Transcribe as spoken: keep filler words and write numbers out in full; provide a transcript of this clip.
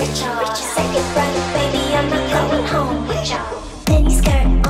with y'all. Say it right, baby, I'm not going home with y'all. Mini skirt.